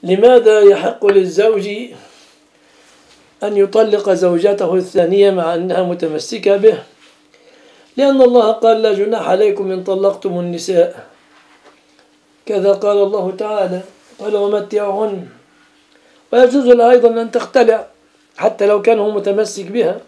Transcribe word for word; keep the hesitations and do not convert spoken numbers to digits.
لماذا يحق للزوج أن يطلق زوجته الثانية مع أنها متمسكة به؟ لأن الله قال لا جناح عليكم إن طلقتم النساء، كذا قال الله تعالى قال ومتعهن، ويجوز لها أيضا أن تختلع حتى لو كان هو متمسك بها.